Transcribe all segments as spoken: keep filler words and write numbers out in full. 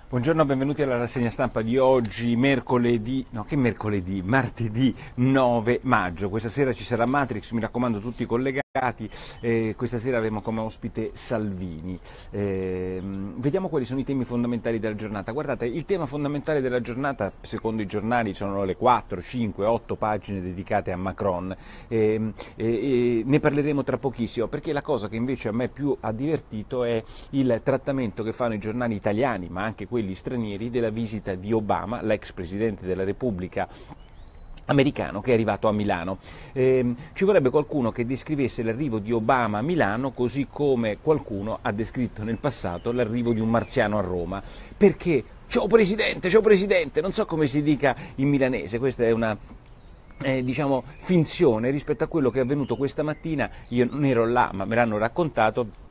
Buongiorno, benvenuti alla rassegna stampa di oggi, mercoledì, no che mercoledì, martedì nove maggio. Questa sera ci sarà Matrix, mi raccomando tutti collegati, eh, questa sera avremo come ospite Salvini. Eh, vediamo quali sono i temi fondamentali della giornata. Guardate, il tema fondamentale della giornata, secondo i giornali, sono le quattro, cinque, otto pagine dedicate a Macron. Eh, eh, ne parleremo tra pochissimo, perché la cosa che invece a me più ha divertito è il trattamento che fanno i giornali italiani, ma anche quelli stranieri, della visita di Obama, l'ex presidente della Repubblica americano, che è arrivato a Milano. Eh, ci vorrebbe qualcuno che descrivesse l'arrivo di Obama a Milano così come qualcuno ha descritto nel passato l'arrivo di un marziano a Roma, perché ciao presidente, ciao presidente, non so come si dica in milanese, questa è una Eh, diciamo finzione rispetto a quello che è avvenuto questa mattina. Io non ero là, ma me l'hanno raccontato.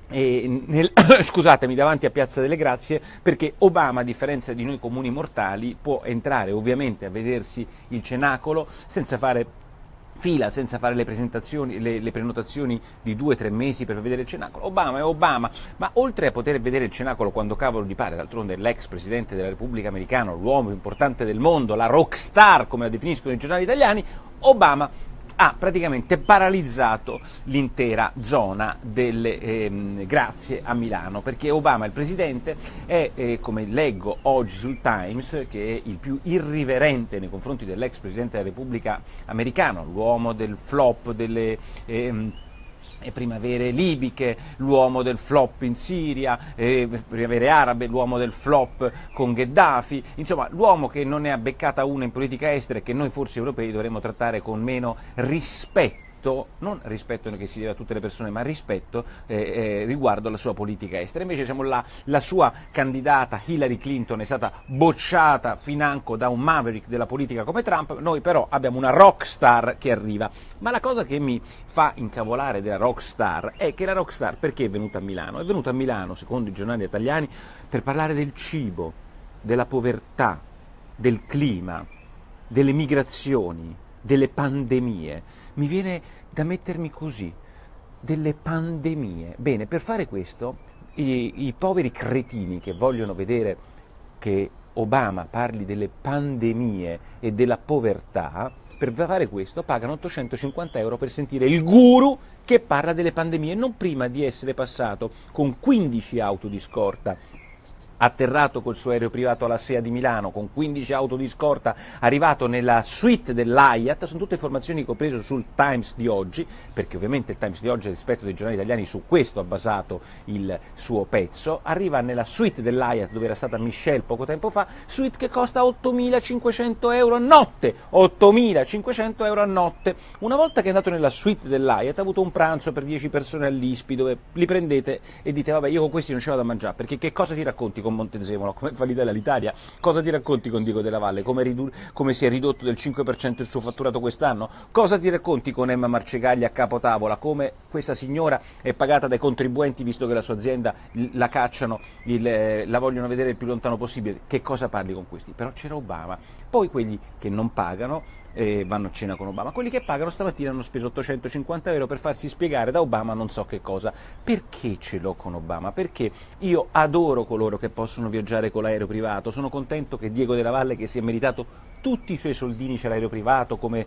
E nel, scusatemi, davanti a Piazza delle Grazie, perché Obama, a differenza di noi comuni mortali, può entrare ovviamente a vedersi il cenacolo senza fare fila, senza fare le presentazioni, le, le prenotazioni di due o tre mesi per vedere il cenacolo. Obama è Obama, ma oltre a poter vedere il cenacolo quando cavolo gli pare, d'altronde è l'ex presidente della Repubblica Americana, l'uomo più importante del mondo, la rockstar come la definiscono i giornali italiani, Obama ha praticamente paralizzato l'intera zona delle ehm, Grazie a Milano, perché Obama, il presidente, è, eh, come leggo oggi sul Times, che è il più irriverente nei confronti dell'ex presidente della Repubblica Americana, l'uomo del flop delle ehm, e primavere libiche, l'uomo del flop in Siria, eh, primavere arabe, l'uomo del flop con Gheddafi, insomma l'uomo che non ne ha beccata una in politica estera e che noi forse europei dovremmo trattare con meno rispetto, non rispetto che si deve a tutte le persone, ma rispetto eh, eh, riguardo alla sua politica estera. Invece siamo là, la sua candidata Hillary Clinton è stata bocciata financo da un maverick della politica come Trump, noi però abbiamo una rockstar che arriva. Ma la cosa che mi fa incavolare della rockstar è che la rockstar perché è venuta a Milano? È venuta a Milano, secondo i giornali italiani, per parlare del cibo, della povertà, del clima, delle migrazioni, delle pandemie. Mi viene da mettermi così, delle pandemie. Bene, per fare questo, i, i poveri cretini che vogliono vedere che Obama parli delle pandemie e della povertà, per fare questo pagano ottocentocinquanta euro per sentire il guru che parla delle pandemie, non prima di essere passato con quindici auto di scorta, atterrato col suo aereo privato alla SEA di Milano, con quindici auto di scorta, arrivato nella suite dell'Hyatt. Sono tutte informazioni che ho preso sul Times di oggi, perché ovviamente il Times di oggi, a rispetto dei giornali italiani, su questo ha basato il suo pezzo. Arriva nella suite dell'Hyatt dove era stata Michelle poco tempo fa, suite che costa ottomilacinquecento euro a notte, ottomilacinquecento euro a notte. Una volta che è andato nella suite dell'Hyatt ha avuto un pranzo per dieci persone all'I S P I, dove li prendete e dite vabbè, io con questi non ce vado a mangiare, perché che cosa ti racconti con Montezemolo, come fa l'Italia all'Italia? Cosa ti racconti con Diego Della Valle? Come, ridu- come si è ridotto del cinque per cento il suo fatturato quest'anno? Cosa ti racconti con Emma Marcegaglia a capotavola? Come questa signora è pagata dai contribuenti visto che la sua azienda la cacciano, il, la vogliono vedere il più lontano possibile? Che cosa parli con questi? Però c'era Obama. Poi quelli che non pagano eh, vanno a cena con Obama, quelli che pagano stamattina hanno speso ottocentocinquanta euro per farsi spiegare da Obama non so che cosa. Perché ce l'ho con Obama? Perché io adoro coloro che possono viaggiare con l'aereo privato, sono contento che Diego Della Valle, che si è meritato tutti i suoi soldini, c'è l'aereo privato come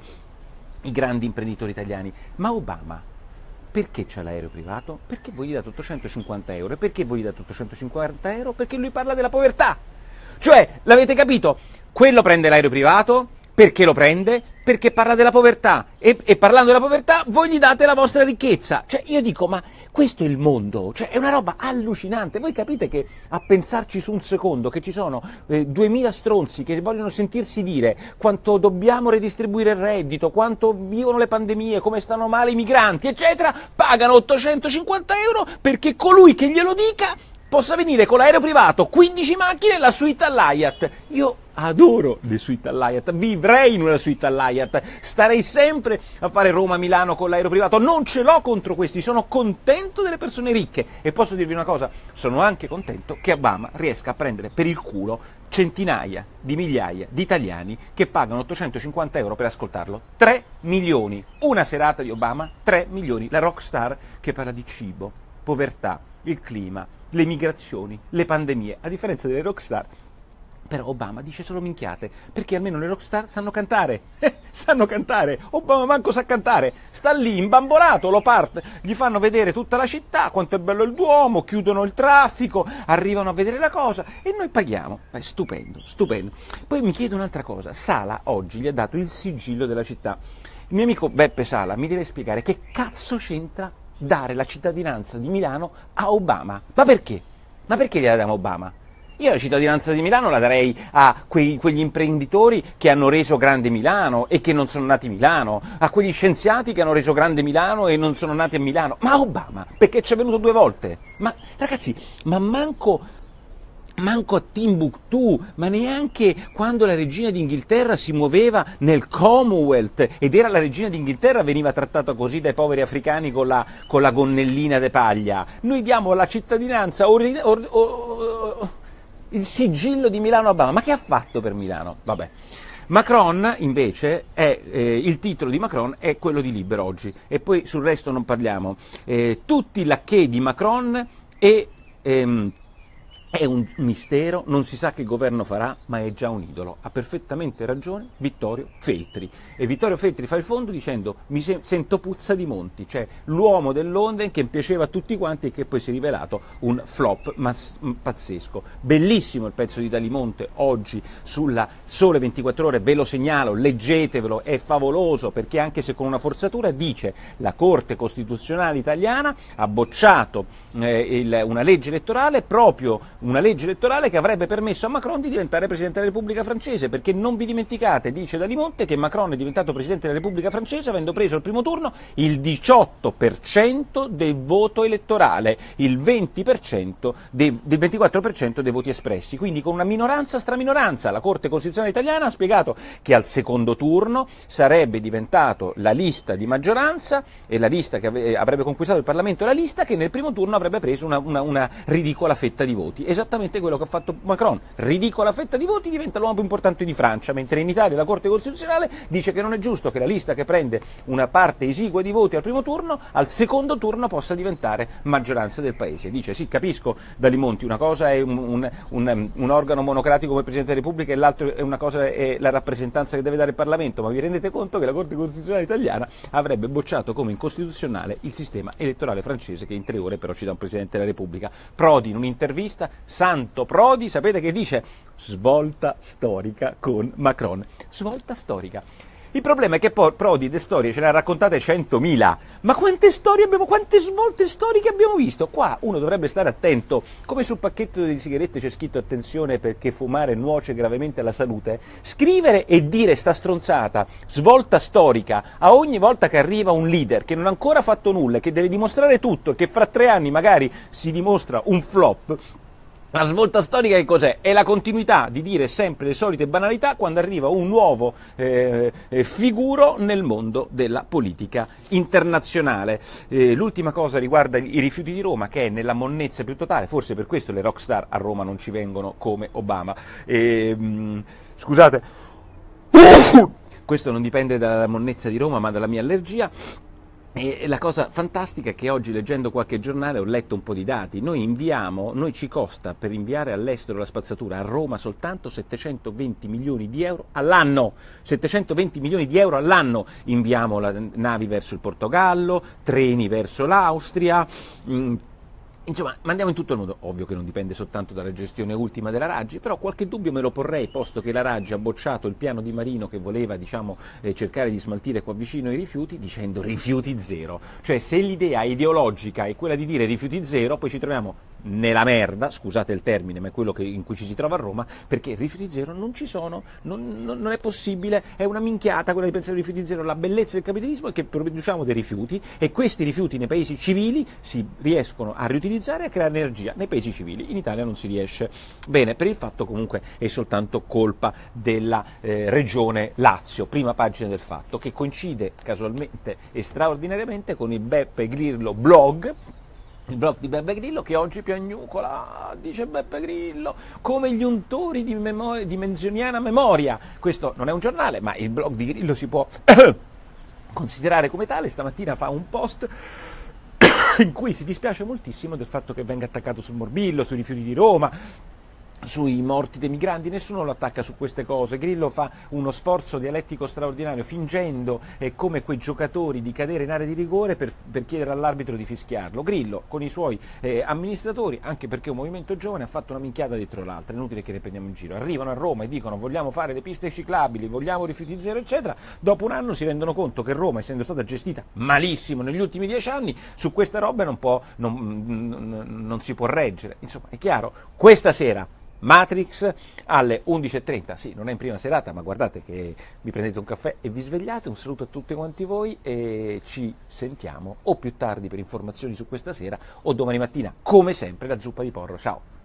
i grandi imprenditori italiani, ma Obama perché c'ha l'aereo privato? Perché voi gli date ottocentocinquanta euro. E perché voi gli date ottocentocinquanta euro? Perché lui parla della povertà. Cioè, l'avete capito? Quello prende l'aereo privato, perché lo prende? Perché parla della povertà, e, e parlando della povertà voi gli date la vostra ricchezza. Cioè io dico, ma questo è il mondo, cioè è una roba allucinante. Voi capite che, a pensarci su un secondo, che ci sono eh, duemila stronzi che vogliono sentirsi dire quanto dobbiamo redistribuire il reddito, quanto vivono le pandemie, come stanno male i migranti, eccetera, pagano ottocentocinquanta euro perché colui che glielo dica possa venire con l'aereo privato, quindici macchine e la suite all'Hyatt. Io adoro le suite all'Hyatt, vivrei in una suite all'Hyatt, starei sempre a fare Roma-Milano con l'aereo privato, non ce l'ho contro questi, sono contento delle persone ricche. E posso dirvi una cosa, sono anche contento che Obama riesca a prendere per il culo centinaia di migliaia di italiani che pagano ottocentocinquanta euro per ascoltarlo. tre milioni, una serata di Obama, tre milioni, la rockstar che parla di cibo, povertà, il clima, le migrazioni, le pandemie, a differenza delle rockstar. Però Obama dice solo minchiate, perché almeno le rockstar sanno cantare, eh, sanno cantare, Obama manco sa cantare, sta lì imbambolato, lo parte, gli fanno vedere tutta la città, quanto è bello il Duomo, chiudono il traffico, arrivano a vedere la cosa e noi paghiamo, è stupendo, stupendo. Poi mi chiedo un'altra cosa, Sala oggi gli ha dato il sigillo della città, il mio amico Beppe Sala mi deve spiegare che cazzo c'entra dare la cittadinanza di Milano a Obama, ma perché? Ma perché gliela diamo a Obama? Io la cittadinanza di Milano la darei a quei, quegli imprenditori che hanno reso grande Milano e che non sono nati a Milano, a quegli scienziati che hanno reso grande Milano e non sono nati a Milano. Ma Obama, perché ci è venuto due volte? Ma ragazzi, ma manco, manco a Timbuktu, ma neanche quando la regina d'Inghilterra si muoveva nel Commonwealth ed era la regina d'Inghilterra veniva trattata così dai poveri africani con la, con la gonnellina de paglia. Noi diamo la cittadinanza or, or, or, il sigillo di Milano a Obama, ma che ha fatto per Milano? Vabbè. Macron invece, è, eh, il titolo di Macron è quello di Libero oggi, e poi sul resto non parliamo. Eh, tutti lacchè di Macron e... Ehm, È un mistero, non si sa che governo farà, ma è già un idolo. Ha perfettamente ragione Vittorio Feltri. E Vittorio Feltri fa il fondo dicendo mi se- sento puzza di Monti, cioè l'uomo del London che piaceva a tutti quanti e che poi si è rivelato un flop mas- pazzesco. Bellissimo il pezzo di Dalimonte oggi sulla Sole ventiquattro Ore, ve lo segnalo, leggetevelo, è favoloso perché anche se con una forzatura dice la Corte Costituzionale italiana ha bocciato eh, il, una legge elettorale proprio una legge elettorale che avrebbe permesso a Macron di diventare Presidente della Repubblica Francese, perché non vi dimenticate, dice Dalimonte, che Macron è diventato Presidente della Repubblica Francese avendo preso al primo turno il diciotto per cento del voto elettorale, il venti per cento dei, del ventiquattro per cento dei voti espressi, quindi con una minoranza straminoranza. La Corte Costituzionale italiana ha spiegato che al secondo turno sarebbe diventato la lista di maggioranza e la lista che ave- avrebbe conquistato il Parlamento e la lista che nel primo turno avrebbe preso una, una, una ridicola fetta di voti. Esattamente quello che ha fatto Macron, ridicola fetta di voti, diventa l'uomo più importante di Francia, mentre in Italia la Corte Costituzionale dice che non è giusto che la lista che prende una parte esigua di voti al primo turno, al secondo turno possa diventare maggioranza del paese. Dice sì, capisco Dalimonti, una cosa è un, un, un, un organo monocratico come Presidente della Repubblica e l'altra è una cosa è la rappresentanza che deve dare il Parlamento, ma vi rendete conto che la Corte Costituzionale italiana avrebbe bocciato come incostituzionale il sistema elettorale francese che in tre ore però ci dà un Presidente della Repubblica. Prodi in un'intervista, Santo Prodi, sapete che dice? Svolta storica con Macron. Svolta storica. Il problema è che poi Prodi le storie ce ne ha raccontate centomila, ma quante storie abbiamo, quante svolte storiche abbiamo visto? Qua uno dovrebbe stare attento, come sul pacchetto di sigarette c'è scritto attenzione perché fumare nuoce gravemente alla salute, scrivere e dire sta stronzata, svolta storica, a ogni volta che arriva un leader che non ha ancora fatto nulla, che deve dimostrare tutto e che fra tre anni magari si dimostra un flop. La svolta storica che cos'è? È la continuità di dire sempre le solite banalità quando arriva un nuovo eh, figuro nel mondo della politica internazionale. Eh, l'ultima cosa riguarda i rifiuti di Roma, che è nella monnezza più totale, forse per questo le rockstar a Roma non ci vengono come Obama. Eh, mh, scusate, questo non dipende dalla monnezza di Roma ma dalla mia allergia. E la cosa fantastica è che oggi, leggendo qualche giornale, ho letto un po' di dati. Noi inviamo, noi ci costa per inviare all'estero la spazzatura, a Roma soltanto settecentoventi milioni di euro all'anno. settecentoventi milioni di euro all'anno. Inviamo la, navi verso il Portogallo, treni verso l'Austria. Mh, Insomma, mandiamo in tutto il mondo. Ovvio che non dipende soltanto dalla gestione ultima della Raggi, però qualche dubbio me lo porrei, posto che la Raggi ha bocciato il piano di Marino che voleva, diciamo, eh, cercare di smaltire qua vicino i rifiuti, dicendo rifiuti zero. Cioè, se l'idea ideologica è quella di dire rifiuti zero, poi ci troviamo nella merda, scusate il termine, ma è quello che, in cui ci si trova a Roma, perché rifiuti zero non ci sono, non, non, non è possibile, è una minchiata quella di pensare ai rifiuti zero. La bellezza del capitalismo è che produciamo dei rifiuti e questi rifiuti nei paesi civili si riescono a riutilizzare e a creare energia. Nei paesi civili, in Italia non si riesce. Bene, per il fatto comunque è soltanto colpa della eh, regione Lazio, prima pagina del Fatto, che coincide casualmente e straordinariamente con il Beppe Grillo blog, il blog di Beppe Grillo, che oggi piagnucola, dice Beppe Grillo, come gli untori di, memoria, di menzoniana memoria. Questo non è un giornale, ma il blog di Grillo si può considerare come tale. Stamattina fa un post in cui si dispiace moltissimo del fatto che venga attaccato sul morbillo, sui rifiuti di Roma, sui morti dei migranti. Nessuno lo attacca su queste cose. Grillo fa uno sforzo dialettico straordinario, fingendo eh, come quei giocatori di cadere in area di rigore per, per chiedere all'arbitro di fischiarlo. Grillo con i suoi eh, amministratori, anche perché un movimento giovane, ha fatto una minchiata dietro l'altra, è inutile che ne prendiamo in giro. Arrivano a Roma e dicono vogliamo fare le piste ciclabili, vogliamo rifiuti zero eccetera, dopo un anno si rendono conto che Roma, essendo stata gestita malissimo negli ultimi dieci anni, su queste robe non, può, non, non, non si può reggere. Insomma, è chiaro, questa sera Matrix alle undici e trenta, sì, non è in prima serata, ma guardate che vi prendete un caffè e vi svegliate. Un saluto a tutti quanti voi e ci sentiamo o più tardi per informazioni su questa sera o domani mattina, come sempre, la zuppa di porro. Ciao!